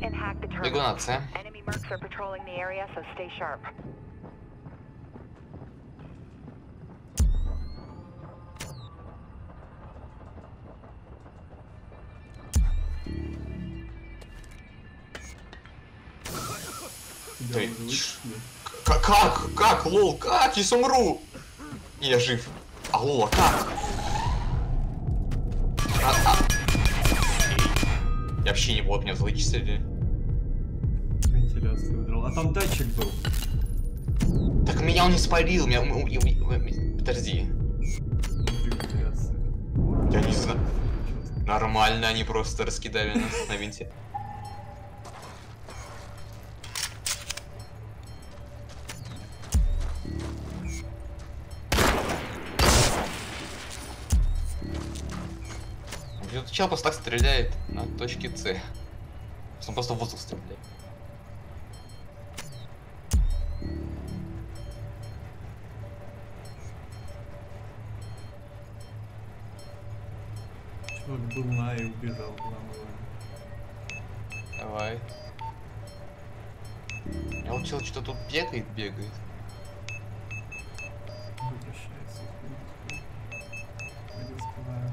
and hack the Бегу на terminal. С. Enemy mercs are patrolling the area, so stay sharp. Ты... Как, лол, как? Я умру! Я жив. А лол, а как? Я вообще не вот, меня вычислили. Вентиляцию удрал. А там датчик был. Так меня он не спалил, меня... Подожди. Внутри вентиляции. Я не знаю. Нормально, они просто раскидали нас на винте. Этот чел просто так стреляет на точке С. Он просто в воздух стреляет. Чувак был на и убежал. Давай. А вот чел что-то тут бегает. Возвращается. Пойдет спинаю.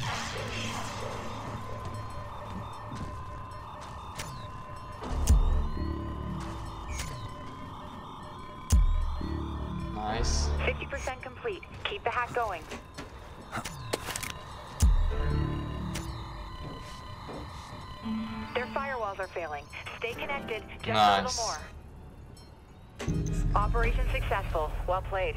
Найс. 50% complete. Keep the hack going. Their firewalls are failing. Stay connected. Just a little more. Operation successful. Well played.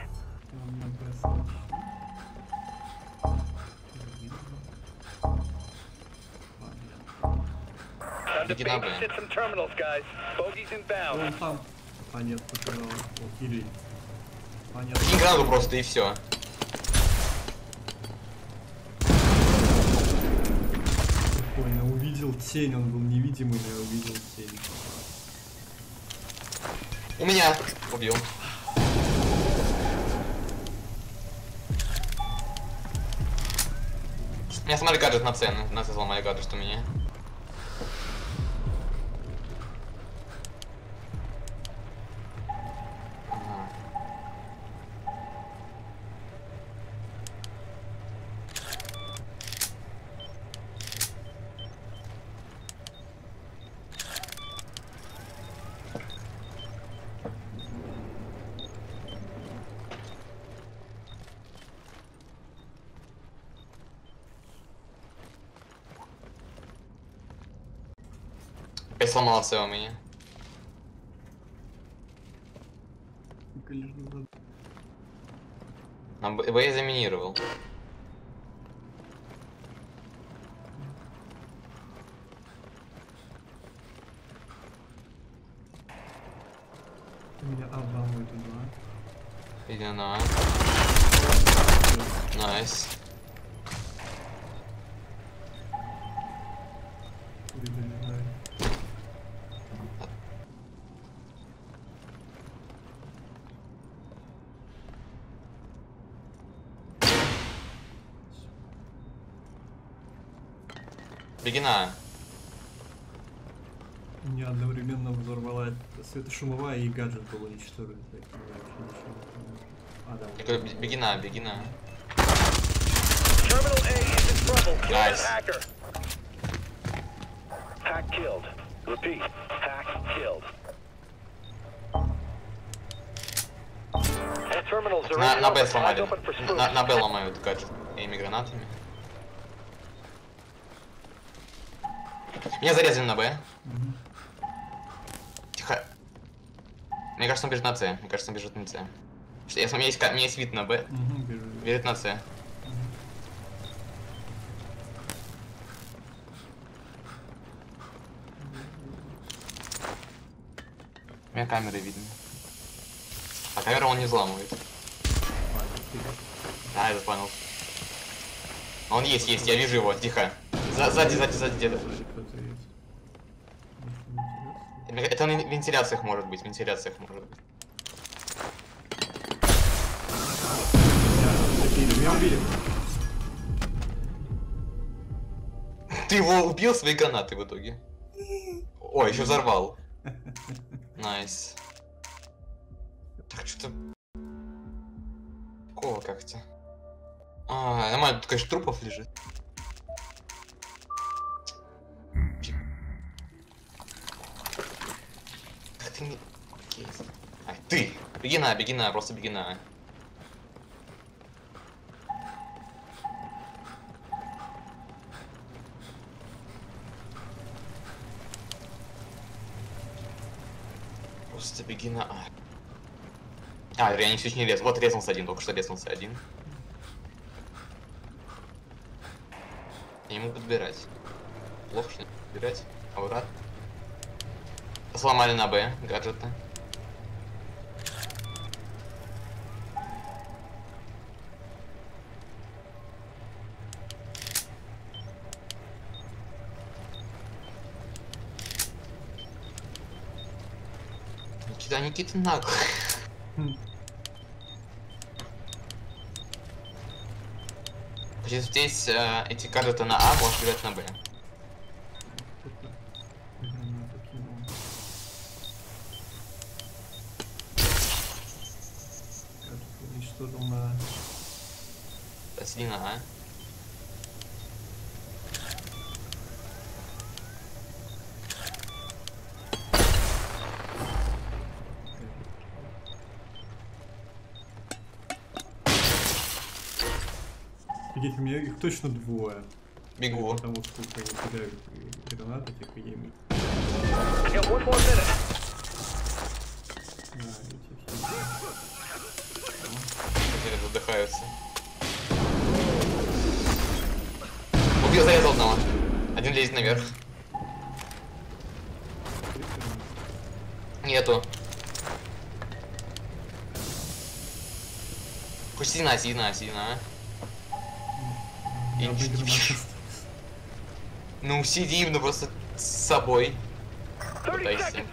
Time to babysit some terminals, guys. Bogies inbound. Он там. А нет, потерял. О, Кирилл. Понятно. Кинь гранату просто и все. Прикольно, увидел тень, он был невидимый, но я увидел тень. У меня убил. У меня сломали гаджет на цену. Нас сломали гаджет у меня. Опять сломался у меня. На Б я заминировал. У меня обламывает туда. Иди на. Найс. Беги на. У меня одновременно взорвала светошумовая и гаджет был уничтожен. А, да. Я говорю, беги на. Terminal A is in trouble. Kill that Nice. hacker. Hack killed. Repeat. Hack killed. All terminals are На in. Б Eyes сломали. open for spooks. На Б ломают гаджет этими гранатами. Меня зарезали на Б. Тихо. Мне кажется, он бежит на С. У меня есть вид на Б. Бежит на С. У меня камеры видно. А камеру он не взламывает. А, я понял. Он есть, я вижу его, тихо. Сзади деда. Это в вентиляциях может быть, Меня убили. Ты его убил своей гранатой в итоге? Ой, еще взорвал. Найс. Так, что-то... Такого как-то. А, нормально, тут, конечно, трупов лежит. Как ты не... Окей. Ай, ты! Беги на, просто беги на. Просто беги на А. А, я не чуть не лез. Вот резался один, только что резался один. Я не могу подбирать. Плохо, что не подбирать. Обратно. Сломали на Б гаджеты. Никита нагло. Значит, здесь эти гаджеты на А, можешь играть на Б. Что-то на... Сиди на А. Офигеть, у меня их точно двое. Бегу. Потому сколько они кидают гранат этих и еми. Got 1 more minute. Теперь задыхаются. Убил, зарезал одного. Один лезет наверх. Нету. Пусть сиди на. Ну сидим, ну просто с собой. 30 Пытайся. seconds.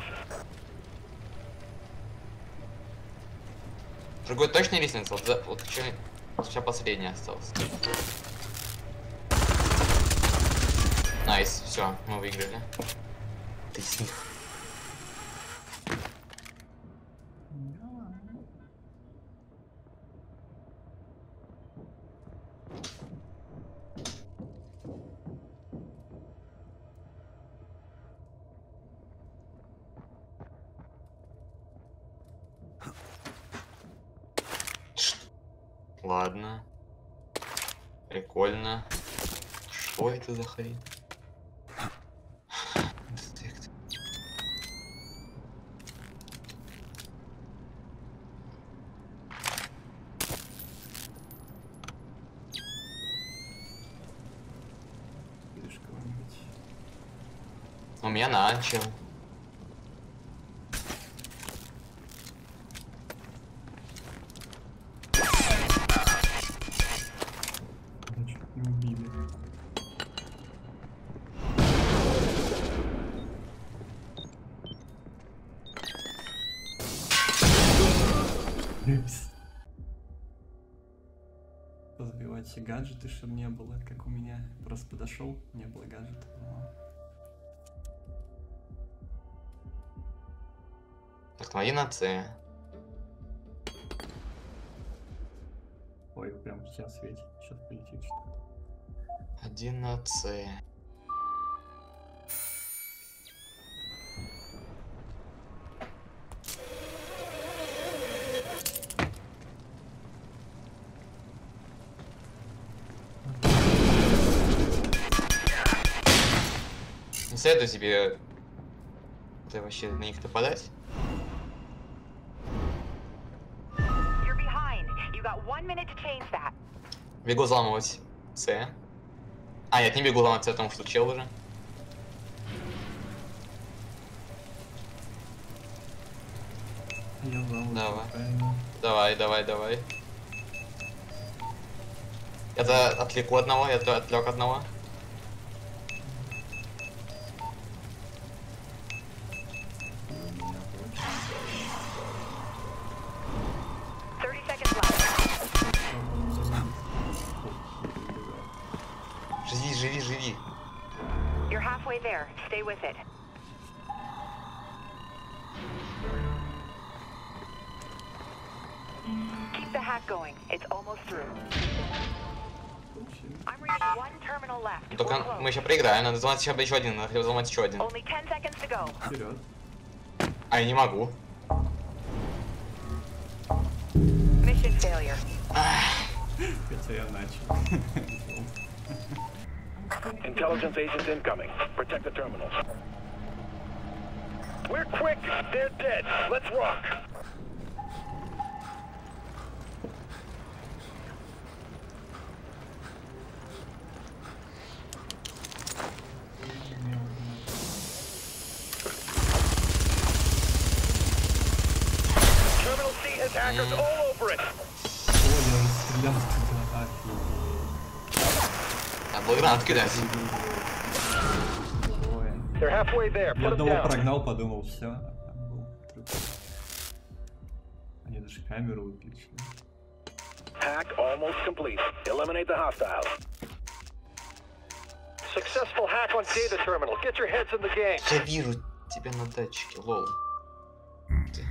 Другой точно лестница? Вот сейчас последняя осталась. Найс, все, мы выиграли. Ты с них. Ладно. Прикольно. Что это за хрень? Детект. У меня начал. Позабивать все гаджеты, чтобы не было, как у меня. Просто подошел, не было гаджетов. Так, твои на С. Ой, прям сейчас светит. Сейчас полетит что-то. Один на С. Не советую тебе это вообще на них нападать. You're behind. You got 1 minute to change that. Бегу взламывать С. А, нет, не бегу взламывать С, потому что чел уже. Я взламываю. Давай. Правильно. Давай. Это отвлеку одного, это отвлек одного. Живи. You're halfway there. Stay with it. Keep the hack going. It's almost through. Получили. I'm reaching one terminal left. Только We're close. мы еще проиграем, надо взломать еще один, надо хотя бы взломать еще один. Only 10 seconds to go. Вперед. А я не могу. Mission failure. Хотя я начал. Intelligence agents incoming. Protect the terminals. We're quick. They're dead. Let's rock. Terminal C has hackers all over it. Ой, он стрелял туда. Офигеть. Надо было гранат кидать. Ой. They're halfway there. Я Put them одного down. прогнал, подумал, все. А там был трюк. Они даже камеру выключили. Hack almost complete. Eliminate the hostiles. Successful hack on data terminal. Get your heads in the game. Я вижу тебя на датчике, лол. Ты.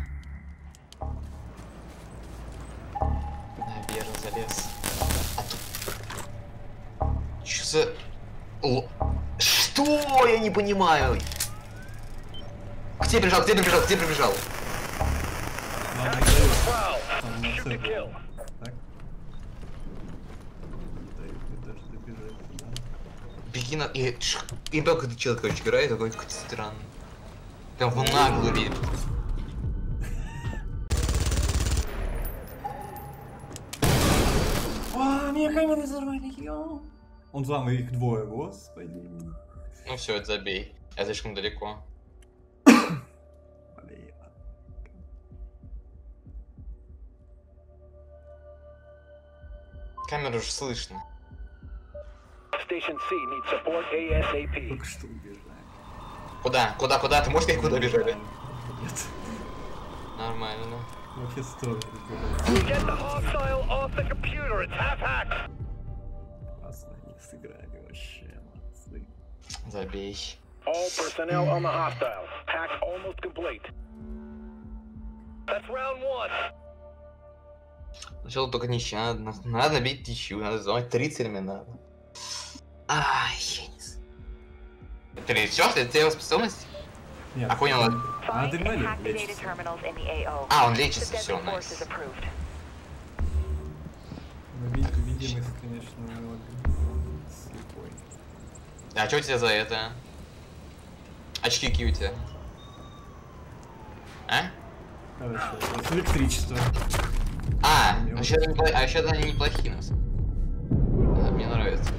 Наверх залез. А тут... Чё за... Что? Я не понимаю. Где прибежал? Где прибежал? Где прибежал? Ладно, Foul. там на Shoot to С kill. был. Так. Дают мне даже добежать туда. Беги на... И только этот человек, короче, играет, такой какой-то странный. Прям в наглую видит. А, меня камеру взорвали, йоу. Он взломал их двое, господи. Ну все, это забей. Я слишком далеко. Блин. Камеру же слышно. Station C needs support ASAP. Только что убежали. Куда? Куда? Куда? Ты можешь сказать, куда бежали? Нет. Нормально. Вообще стоит. Get the hostile off the computer. It's half hacked. Классно они сыграли вообще, молодцы. Забей. All personnel on the hostile. Hack almost complete. That's round one. Сначала только ничья, надо набить ничью, надо взломать 3 терминала. Ай, я не знаю. Это все? Это его способность? Нет, А понял. А, Find адреналин and activated лечится. terminals in the AO. А, он The лечится, deadly все, force is найс. approved. Но видимость, конечно, у него слепой. А что у тебя за это? Очки какие у тебя? А? Короче, вот электричество. А, вообще они неплохие нас. Мне нравится.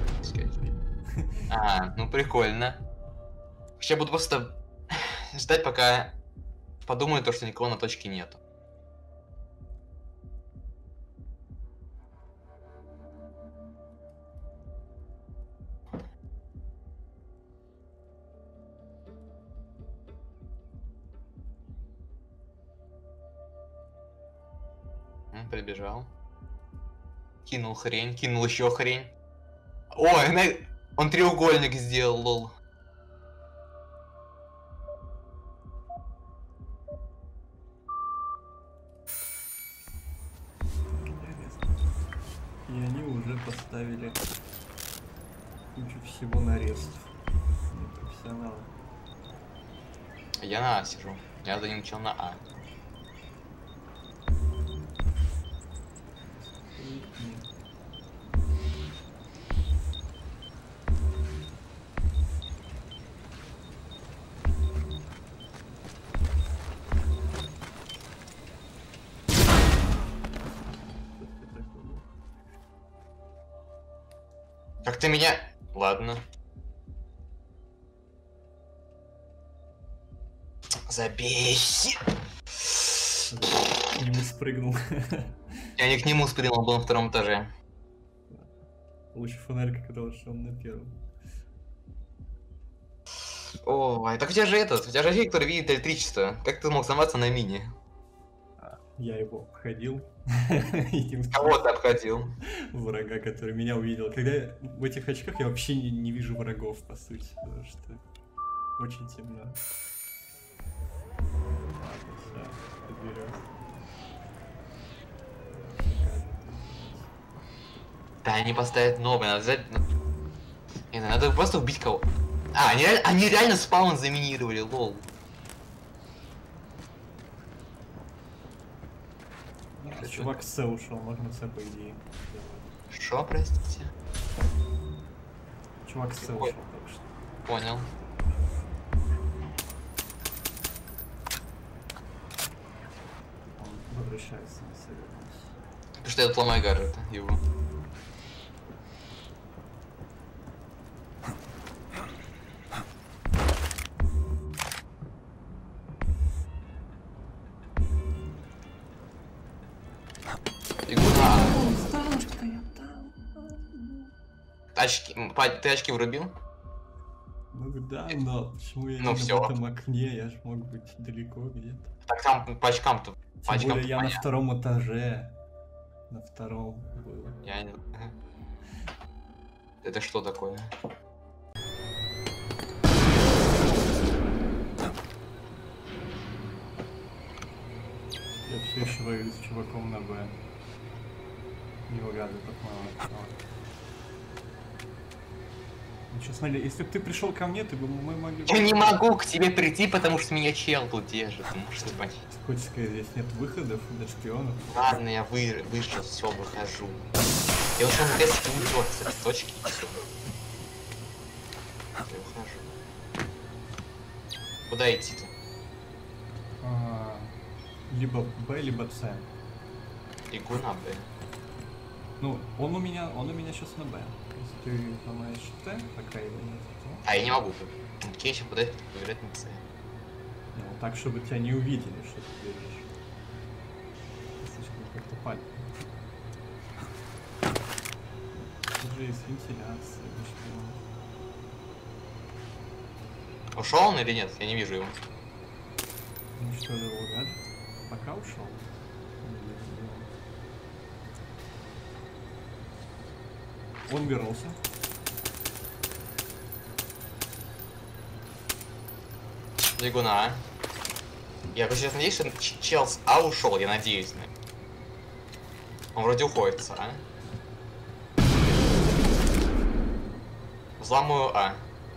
А, ну прикольно. Сейчас буду просто ждать, пока подумаю то, что никого на точке нету. Прибежал. Кинул хрень, кинул еще хрень. Ой, он треугольник сделал, лол. И они уже поставили кучу всего на рест. Профессионалы. Я на А сижу. Я за ним начал на А. Как ты меня... Ладно. Забей. К нему спрыгнул. Я не к нему спрыгнул, он был на втором этаже. Лучше фонарик оказалось, что он на первом. Ой, так у тебя же эффектор видит электричество. Как ты мог сломаться на мини? Я его обходил. Кого ты обходил? Врага, который меня увидел. Когда в этих очках я вообще не вижу врагов, по сути, потому что очень темно. Ладно, всё, подберём. Да, они поставят новые, надо взять... Не, надо просто убить кого. А, они реально спаун заминировали, лол. Чувак с С ушел, можно С по идее сделать. Шо, простите? Чувак с С ушел, так что. Понял. Он возвращается на С. Потому что я тут ломаю Гаррета, его. Очки, ты очки врубил? Ну да, но почему я Ну не всё. в этом окне, я ж мог быть далеко где-то. Так там по очкам-то. По Тем более очкам-то я на понятно. втором этаже. На втором был. Я не... Это что такое? Я все еще воюю с чуваком на Б. Его рады так мало. Ну что, смотри, если бы ты пришел ко мне, ты бы мы могли... Я не могу к тебе прийти, потому что меня чел тут держит. Ты можешь понять. Хочешь сказать, здесь нет выходов для шпионов? Ладно, я вышел, все, выхожу. Я ушел на 5 секунд с точки и все. Я ухожу. Куда идти-то? Либо Б, либо С. Игу на Б. Ну, он у меня сейчас на Б. Если ты ломаешь Т, пока его нет, то... А я не могу. Окей, сейчас подать, проверять на С. Ну, так, чтобы тебя не увидели, что ты держишь. Слишком как-то пальцем. Тут же есть вентиляция, Ушел он или нет? Я не вижу его. ну что же, его гаджет? Пока ушел. Он вернулся. Бегуна, а? Я сейчас надеюсь, что чел с А ушел, я надеюсь. Он вроде уходит с А. Взламываю А.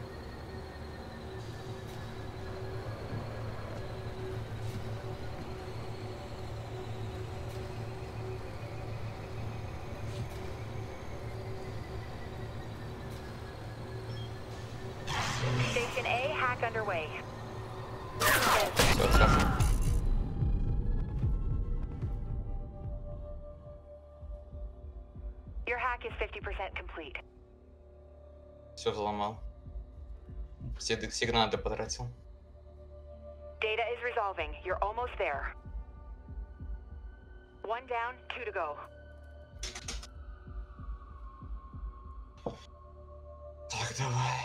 Station A hack underway. Все, сейчас. Your hack is 50% complete. Все взломал. Все сигналы потратил. Data is resolving. You're almost there. 1 down, 2 to go. Так, давай.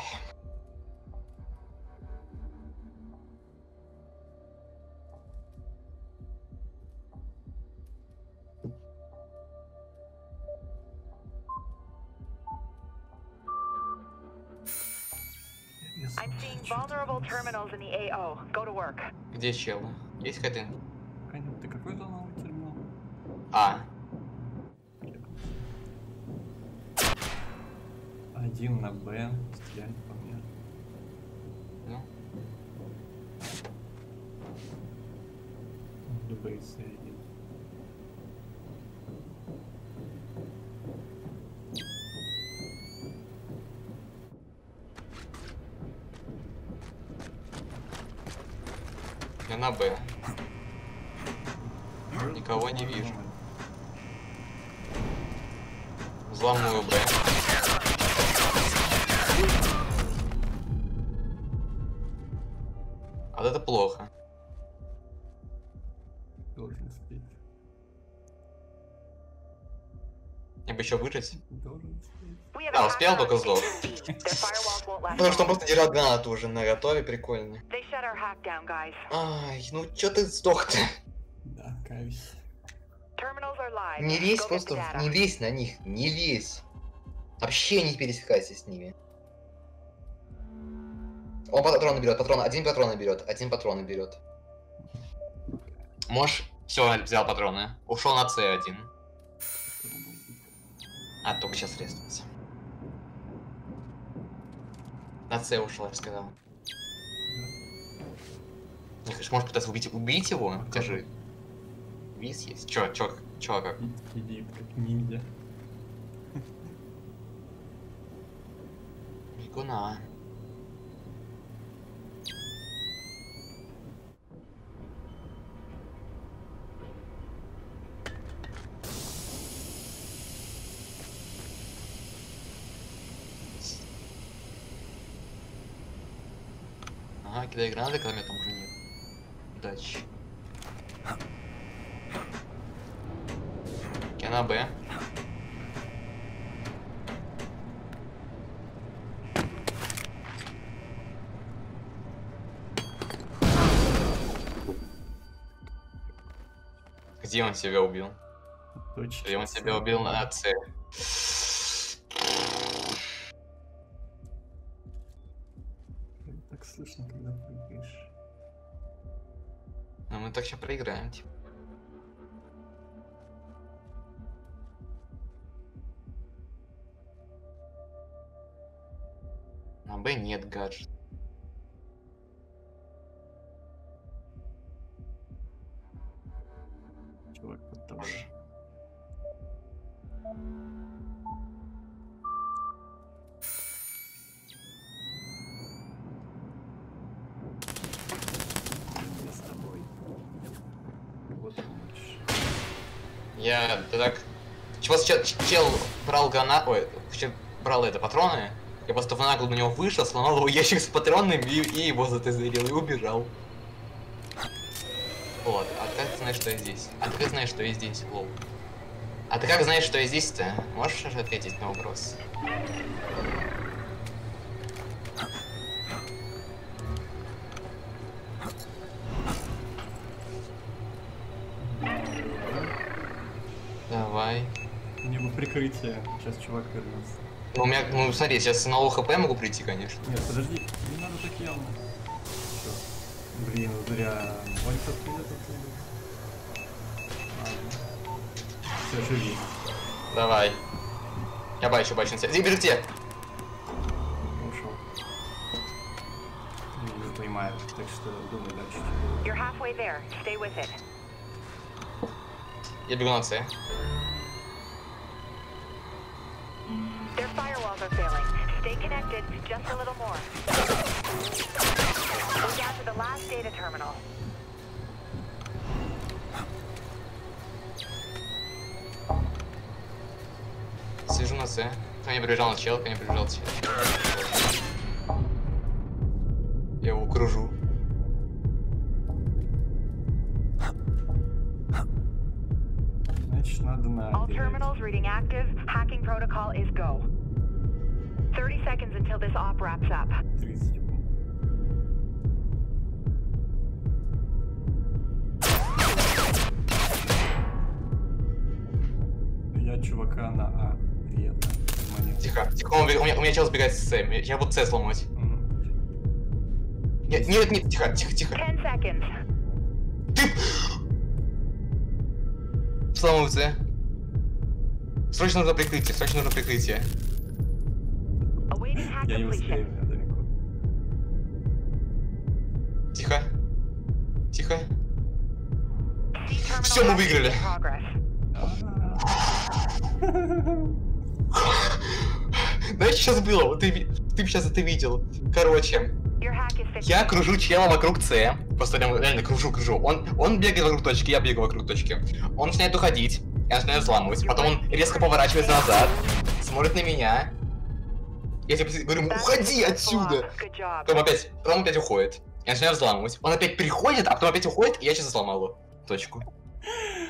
I'm seeing vulnerable terminals in the AO. Go to work. Где чел? Есть хотя? Ты какой зоновый терминал? А. Один на Б, стрелять по мне. Ну. Б и С один. Я на Б. Никого не вижу. Взламываю Б. А вот это плохо. Должен спеть. Мне бы еще выжить. Должен спеть. We have Да, a успел, hacker on только сдох. Station B. Their firewalls won't last Потому что он long. просто держал гранату уже на готове, прикольно. They shut our hack down, guys. Ай, ну чё ты сдох-то? Да, каюсь. Terminals are live. Не лезь Go get просто, the data. не лезь на них, не лезь. Вообще не пересекайся с ними. Он патроны берет, один патроны берет. Можешь... Все, взял патроны. Ушел на С1. А, только сейчас рестается. На С ушел, я сказал. Не хочешь, может пытаться убить его? У тебя же виз есть. Чё, как? Иди, как ниндзя. Бегуна. Ага, кидай гранаты, когда меня там уже нет. Удачи. Кена Б. Где он себя убил? Точно. Где он себя убил на С? Так слышно, когда прыгаешь. А мы так сейчас проиграем, типа. На Б нет гаджет. Чувак под тобой. Я с тобой. Вот помочь. Ты так... Чел брал гранату, брал патроны, я просто в наглую на него вышел, сломал его ящик с патронами и его затезерил и убежал. Вот, а как ты знаешь, что я здесь? А ты как знаешь, что я здесь, лол? А ты как знаешь, что я здесь-то? Можешь же ответить на вопрос? Давай. Мне бы прикрытие. Сейчас чувак вернется. Ну, у меня, ну смотри, сейчас на ОХП могу прийти, конечно. Нет, подожди, не надо так явно. Чё? Блин, зря. Вальцов придет оттуда. Все, живи. Давай. Я бачу на себя. Бери где? Ушел. Не поймаю, так что думай дальше. You're halfway there. Stay with it. Я бегу на С. Their firewalls are failing. Stay connected. Just a little more. We're down to the last data terminal. Сижу на С. Ко мне прибежал чел, ко мне прибежал чел. Я его кружу. Значит, надо на... All terminals reading active. Hacking protocol is go. 30 seconds until this op wraps up. 30 секунд. Я чувака на А. Приятно. Монет. Тихо, тихо, у меня чел сбегает с С. Я буду С сломать. Нет, тихо. 10 seconds. Ты... Сломаю С. Срочно нужно прикрытие. Awaiting hack Я не успею, completion. я далеко. Тихо. See terminal Всё, мы hacking выиграли. in progress. Знаешь, что сейчас было? Вот ты сейчас это видел. Короче, Your hack is fixed. я кружу чела вокруг С. Просто реально кружу. Он бегает вокруг точки, я бегаю вокруг точки. Он начинает уходить, я начинаю взламывать. Потом он резко поворачивается назад, смотрит на меня. Я тебе говорю, ему, уходи отсюда! Good job. Потом опять уходит. Я начинаю взламывать. Он опять приходит, а потом опять уходит, и я сейчас взломал его. Точку.